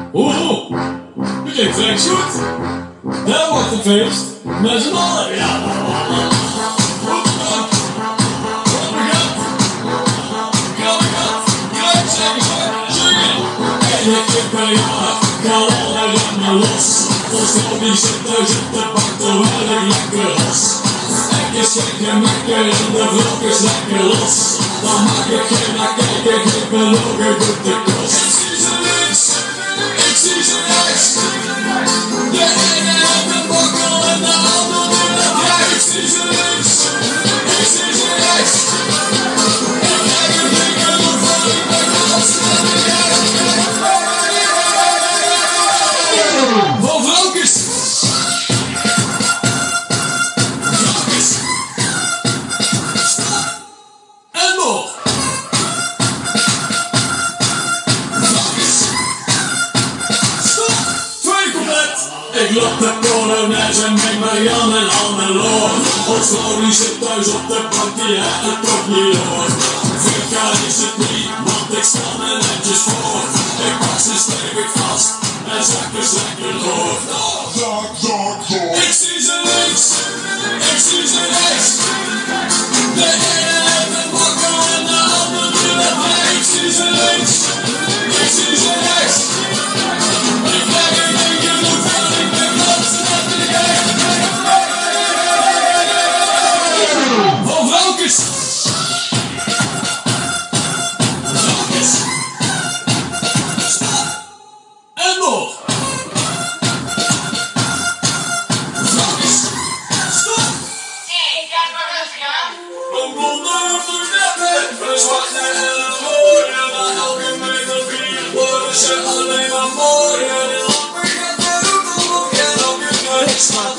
Oeh, je klinkt direct goed. Dat wordt een feest. Met z'n allen. Ja, die zit thuis op de bank terwijl ik lekker los. Ekjes checken, mekken en de vlog is lekker los. Dan maak ik geen naar kijken, ik ben ook een goede kost. Ik zie ze links, ik zie ze rechts. De ene heeft een bokkel en de ander doet het recht. Ik zie ze links, ik zie ze rechts. Ik krijg een dikke lucht van ik ben alles naar de recht. Van vrouwkes. Ik loop de Polonaise en meng Marianne en Anne-Loor. Ons vrouw die zit thuis op de bank, die heeft het toch niet door. Vika is het niet, want ik sta me netjes voor. Ik pak ze stevig vast en zak dus lekker door. Ik zie ze links, ik zie ze rechts. De ene heeft een bokkel en de ander doet het recht. Ik zie ze links, ik zie ze rechts. Ik krijg een dikke lucht van ik ben alles naar de recht. Van vrouwkes. Vrouwkes. Stop. En nog. Vrouwkes. Stop. Hey, kijk maar rustig aan. Een blonde brunette, een zwarte en een rode. Na elke meter 4 worden ze alleen maar mooier. En dan begint de route op en dan kun je niks